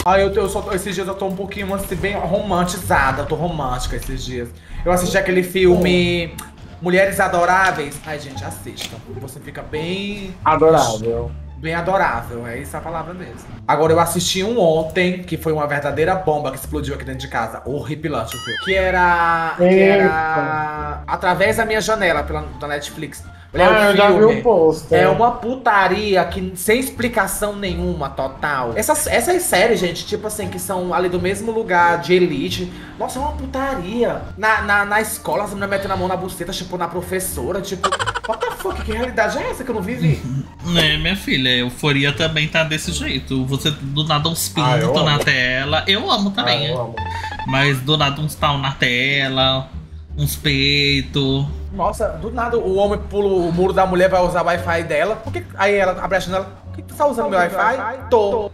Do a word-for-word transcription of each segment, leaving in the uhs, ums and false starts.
Ah, eu, eu só, esses dias eu tô um pouquinho assim, bem romantizada. Eu tô romântica esses dias. Eu assisti aquele filme Mulheres Adoráveis. Ai, gente, assistam. Você fica bem... Adorável. Bem adorável, é isso a palavra mesmo. Agora, eu assisti um ontem, que foi uma verdadeira bomba que explodiu aqui dentro de casa. Horripilante o filme. Que era... Que era... Através da Minha Janela, pela, da Netflix. Mulher, Ah, eu já vi o pôster. É uma putaria que sem explicação nenhuma, total. Essas, essas séries, gente, tipo assim, que são ali do mesmo lugar de elite. Nossa, é uma putaria. Na, na, na escola, as meninas metendo a mão na buceta, tipo, na professora, tipo... What the fuck? Que realidade é essa que eu não vivi? Né, minha filha, Euforia também tá desse jeito. Você do nada uns Ah, eu pintos na amo. tela. Eu amo também, Ah, eu é. amo. Mas do nada uns pau na tela, uns peitos. Nossa, do nada o homem pula o muro da mulher, vai usar o Wi-Fi dela. Por que... Aí ela abre a janela. Por que tu tá usando meu Wi-Fi? Tô.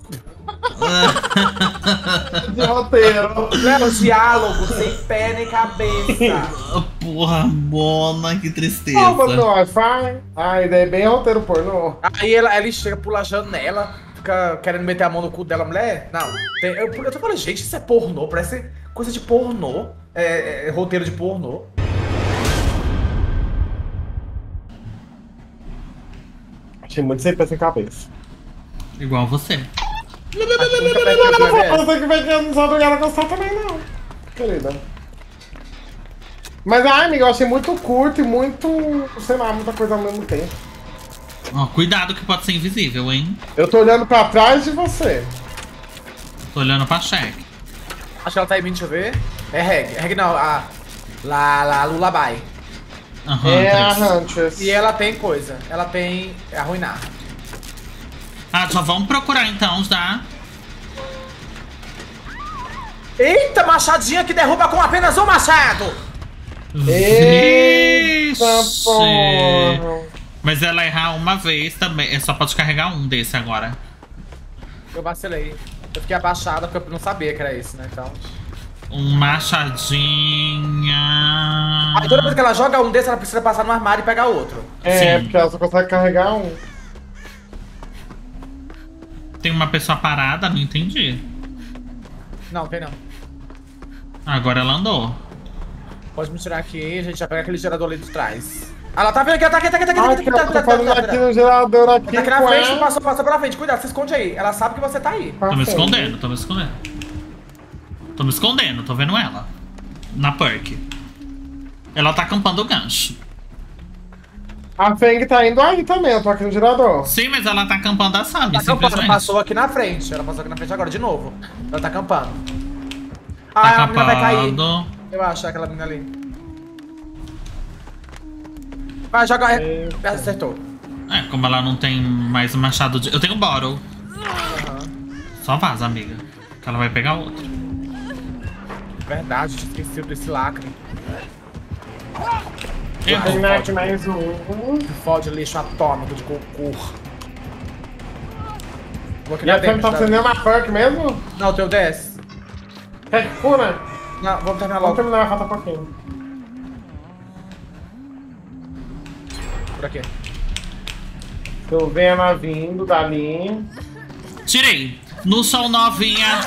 De roteiro. Léo, diálogo sem pé nem cabeça. Porra, bona, que tristeza. Rouba meu Wi-Fi. Ah, ideia é bem roteiro pornô. Aí ela, ela chega, pula a janela, fica querendo meter a mão no cu dela, mulher. Não. Tem, eu, eu tô falando, gente, isso é pornô, parece coisa de pornô. É, é, é roteiro de pornô. Achei muito sem pé sem cabeça. Igual você. Você que vai que eu não sou obrigada a gostar também, não. Querida. Mas, ai, amiga, eu achei muito curto e muito, sei lá, muita coisa ao mesmo tempo. Ó, cuidado que pode ser invisível, hein? Eu tô olhando pra trás de você. Tô olhando pra cheque. Acho que ela tá em mim, deixa eu ver. É reg. Reg não, a... La, la Lullaby. Aham, É a três. Huntress. E ela tem coisa. Ela tem arruinar. Ah, só vamos procurar então, já. Eita, machadinha que derruba com apenas um machado! Eita, Vixe. porra. Mas ela errar uma vez também. É só pode carregar um desse agora. Eu vacilei. Eu fiquei abaixada porque eu não sabia que era esse, né? Então. Um machadinha. Aí toda vez que ela joga um desse, ela precisa passar no armário e pegar outro. É, Sim. porque ela só consegue carregar um. Tem uma pessoa parada, não entendi. Não, tem não. Agora ela andou. Pode me tirar aqui, a gente já pega aquele gerador ali de trás. Ah, ela tá vindo aqui, tá aqui, tá aqui, tá aqui, tá Ai, aqui, que tá eu aqui, tô tá aqui, fazendo tá aqui aqui. no gerador aqui Tá aqui na com frente, ela. passou, passou pela frente. Cuidado, se esconde aí. Ela sabe que você tá aí. Tô me Passando. escondendo, tô me escondendo. Tô me escondendo, tô vendo ela. Na perk. Ela tá acampando o gancho. A Feng tá indo aí também, eu tô aqui no gerador. Sim, mas ela tá acampando a Sabi, Tá acampando, simplesmente. passou aqui na frente. Ela passou aqui na frente agora, de novo. Ela tá acampando. Tá Ah, a menina vai cair. acampando. Eu acho aquela menina ali. Vai, joga. Eita. Acertou. É, como ela não tem mais machado de... Eu tenho bottle. Aham. Só vaza, amiga. Que ela vai pegar outro. Verdade, tinha esquecido desse lacre. Errou. Terminar aqui mais um. Fode lixo atômico de cocô. Vou aqui E na a Feng dentro, tá tá? acendendo uma perk mesmo? Não, o teu desce. Quer que cura? Não, vamos terminar Vamos logo. terminar, falta um pouquinho. Por aqui. Tô vendo ela vindo dali. Tirei. No sol novinha.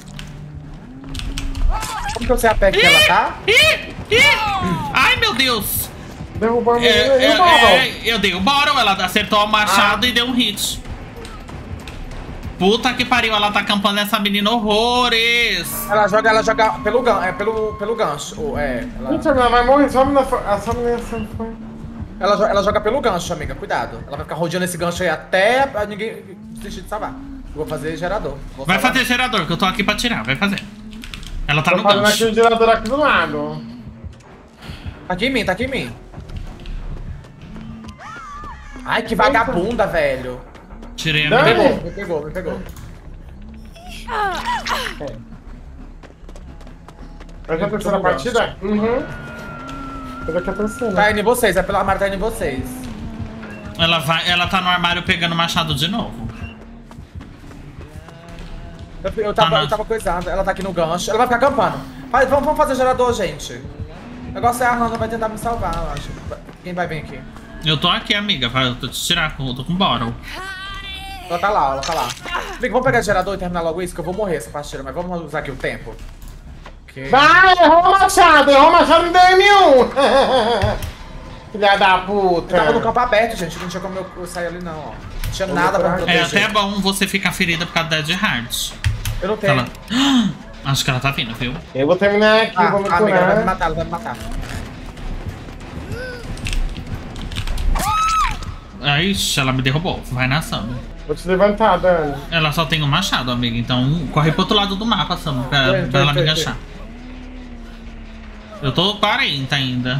Como que você apega que ela tá? Ih, ih. Ai, meu Deus. Derrubou a É, menina e é, o bottle. é, eu dei o bottle, ela acertou o machado Ah. e deu um hit. Puta que pariu, ela tá acampando essa menina horrores. Ela joga, ela joga pelo, gan é, pelo, pelo gancho. Ou, é, ela, Gente, a menina vai morrer, só a menina foi. Essa menina foi. ela, jo- ela joga pelo gancho, amiga. Cuidado. Ela vai ficar rodeando esse gancho aí até pra ninguém desistir de salvar. Eu vou fazer gerador. Vou Vai salvar. fazer gerador, que eu tô aqui pra tirar, vai fazer. Ela tá Tô no fazendo aqui gancho. o gerador aqui do lado. Tá aqui em mim, tá aqui em mim. Ai, que vagabunda, velho. Tirei a Não. Me minha. pegou, me pegou, me pegou. Essa é a terceira partida? Uhum. Essa aqui é a terceira. Tá indo em vocês, é pelo armário, tá indo em vocês. Ela, vai, ela tá no armário pegando machado de novo. Eu, eu, tava, Tá na- eu tava coisando, ela tá aqui no gancho. Ela vai ficar acampando. Vai, vamos, vamos fazer gerador, gente. O negócio é a Hannah vai tentar me salvar, eu acho. Quem vai vir aqui? Eu tô aqui, amiga, pra eu te tirar, eu tô com bottle. Ela tá lá, ela tá lá. Amiga, vamos pegar o gerador e terminar logo isso, que eu vou morrer essa partida, mas vamos usar aqui o tempo. Okay. Vai, errou o machado, errou o machado em D M um. Filha da puta. Eu tava no campo aberto, gente, não tinha como eu, eu sair ali não, ó. Não tinha nada pra me É proteger. até bom você ficar ferida por causa da Dead Hard. Eu não tenho. Ela... Acho que ela tá vindo, viu? Eu vou terminar aqui, Ah, vou me ah, amiga, ela vai me curar. matar, ela vai me matar. Ixi, ela me derrubou. Vai na Sam. Vou te levantar, Dani. Ela só tem um machado, amiga. Então corre pro outro lado do mapa, Sam, pra, Tô indo, tô pra ela indo, me tô enganchar. Eu tô quarenta ainda.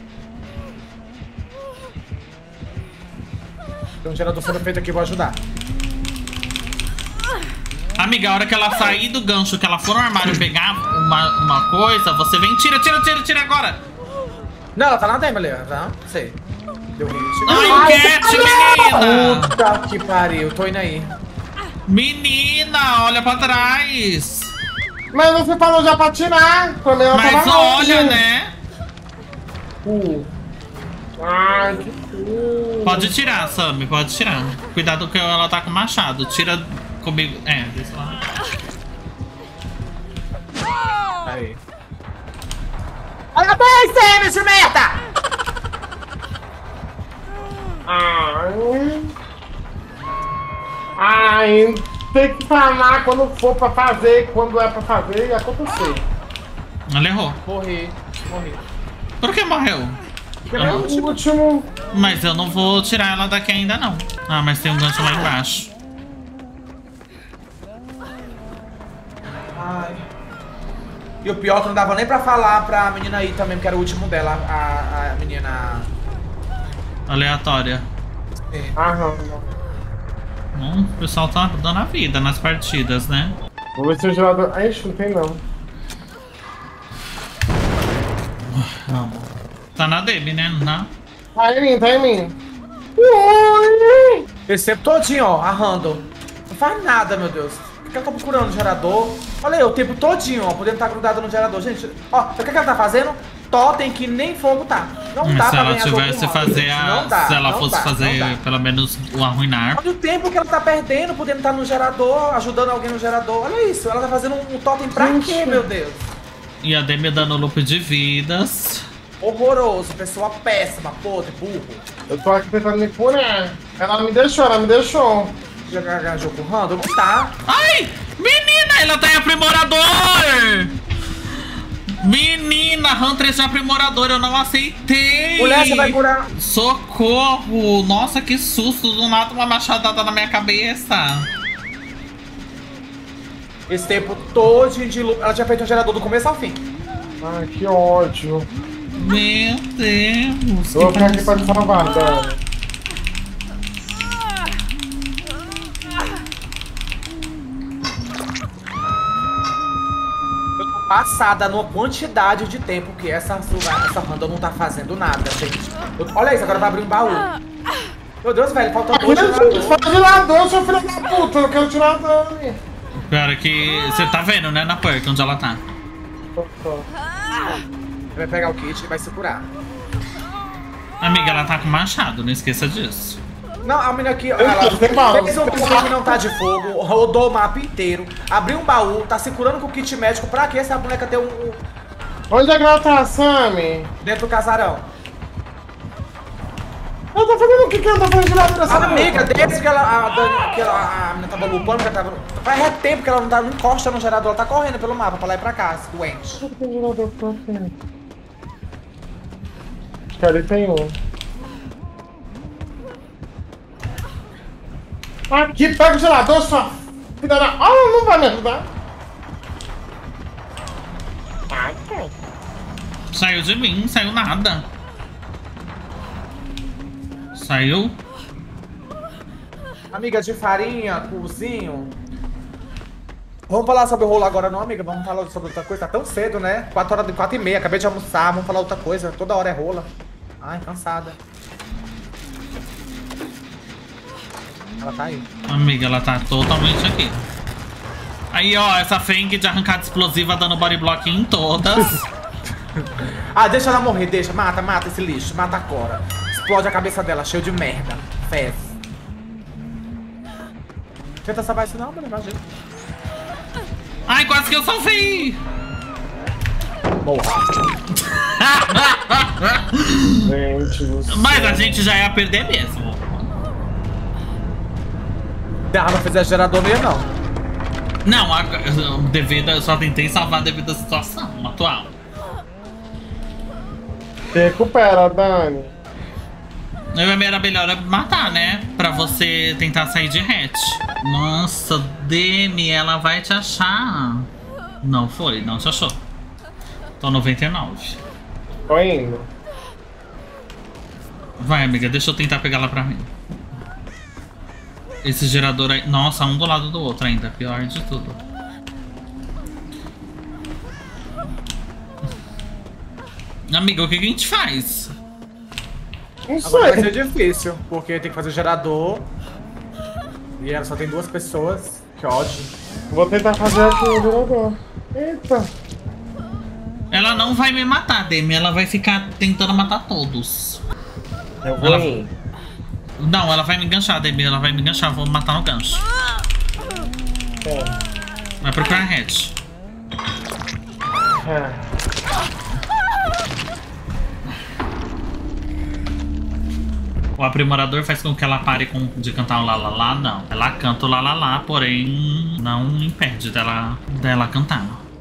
Tem um gerador sendo feito aqui, vou ajudar. Amiga, a hora que ela sair do gancho, que ela for no armário pegar uma, uma coisa, você vem, tira, tira, tira, tira agora. Não, ela tá na Demi ali, tá? Sei. Deu hit. Ai, o Cat, menina! Puta que pariu, tô indo aí. Menina, olha pra trás. Mas você falou já pra tirar. Também ela Mas tava olha, longe. né? Uh. Ai, que coisa. Pode tirar, Sammy, pode tirar. Cuidado que ela tá com machado. Tira comigo. É, desse lado. Aí. Olha bem, Sam, jumenta! Ai. Ai, tem que falar quando for pra fazer, quando é pra fazer e acontecer. Ela errou. Morri, morri. Por que morreu? Porque Ah. é o O último. último. Mas eu não vou tirar ela daqui ainda não. Ah, mas tem um gancho lá embaixo. Ai. E o pior é que não dava nem pra falar pra menina aí também, porque era o último dela, a, a menina. Aleatória. Aham. Hum, o pessoal tá dando a vida nas partidas, né? Vou ver se o gerador. Ai, ixi, não tem não. Tá na Demi, né? Não. Tá em mim, tá em mim. Ui! Esse tempo todinho, ó, a Randall. Não faz nada, meu Deus. Por que ela tá procurando o gerador? Olha aí, o tempo todinho, ó, podendo estar grudado no gerador. Gente, ó, o que, que ela tá fazendo? Totem que nem fogo tá. Não Hum, dá se pra ela ganhar jogo tivesse com Randall, fazer gente. a. Não dá, se ela não fosse dá, não fazer dá. pelo menos o arruinar. Olha o tempo que ela tá perdendo, podendo estar no gerador, ajudando alguém no gerador. Olha isso, ela tá fazendo um, um totem pra quê, meu Deus? E a Demi dando loop de vidas. Horroroso, pessoa péssima, podre, burro. Eu tô aqui tentando me curar. Ela me deixou, ela me deixou. Já ganhou jogo com o Randall? Não tá. Ai! Menina, ela tá em aprimorador! Menina, Huntress de aprimorador, eu não aceitei! Mulher, você vai curar. Socorro! Nossa, que susto! Do nada uma machadada na minha cabeça! Esse tempo todo de loop. Ela tinha feito um gerador do começo ao fim. Ai, que ódio. Meu Deus! Eu vou que ficar aqui pra te coisa- salvar, Dani. Eu tô passada numa quantidade de tempo que essa, essa Randall não tá fazendo nada, gente. Eu- olha isso, agora vai abrir um baú. Meu Deus, velho, falta dois geradores. Faz gerador, seu filho da puta. Eu quero tirar a Dani. Pior que você tá vendo, né, na perk, onde ela tá. Vai pegar o kit e vai se curar. Amiga, ela tá com machado, não esqueça disso. Não, a menina aqui, ela tem bala. fez um kit que não tá de fogo, rodou o mapa inteiro, abriu um baú, tá se curando com o kit médico. Pra que essa boneca ter um, um Onde é que ela tá, Sammy? dentro do casarão? Ela tá fazendo o que que ela tá fazendo gerador dessa A amiga, boca? desde que ela, a, Dani, que ela, a menina tava lupando, que ela tava, faz tempo que ela não, tá, não encosta no gerador, ela tá correndo pelo mapa pra lá e pra cá, doente. Onde é que tem gerador pra você? Acho que ali tem um. Aqui, pega o gerador, sua filha da... Ah, não vai me ajudar. Ai, cara. Saiu de mim, saiu nada. Saiu? Amiga de farinha, cozinho. Vamos falar sobre o rolo agora não, amiga? Vamos falar sobre outra coisa, tá tão cedo, né? quatro horas de quatro e meia, acabei de almoçar, vamos falar outra coisa, toda hora é rola. Ai, cansada. Ela tá aí. Amiga, ela tá totalmente aqui. Aí, ó, essa Feng de arrancada explosiva dando body block em todas. Ah, deixa ela morrer, deixa, mata, mata esse lixo, mata a Cora. Explode a cabeça dela, cheio de merda, fezes. Tenta salvar isso não, mano. Imagina. Ai, quase que eu salvei! Morra. Gente, você... Mas a gente já ia perder mesmo. Se a arma fizer gerador, não ia não. Não, a, devido, eu só tentei salvar devido à situação atual. Se recupera, Dani. Era melhor matar, né? Pra você tentar sair de hatch. Nossa, Demi, ela vai te achar. Não foi, não te achou. Tô noventa e nove. Tô indo. Vai, amiga, deixa eu tentar pegar ela pra mim. Esse gerador aí... Nossa, um do lado do outro ainda. Pior de tudo. Amiga, o que, que a gente faz? Não Agora vai sei. ser difícil, porque tem que fazer o gerador. E ela só tem duas pessoas. Que ódio. Vou tentar fazer aqui o gerador. Eita. Ela não vai me matar, Demi. Ela vai ficar tentando matar todos. Eu vou Ela- ir. Não, ela vai me enganchar, Demi. Ela vai me enganchar. Eu vou matar no gancho. É. Vai procurar hatch. É. O aprimorador faz com que ela pare com, de cantar o lalala, não. Ela canta o lalala, porém não impede dela, dela cantar.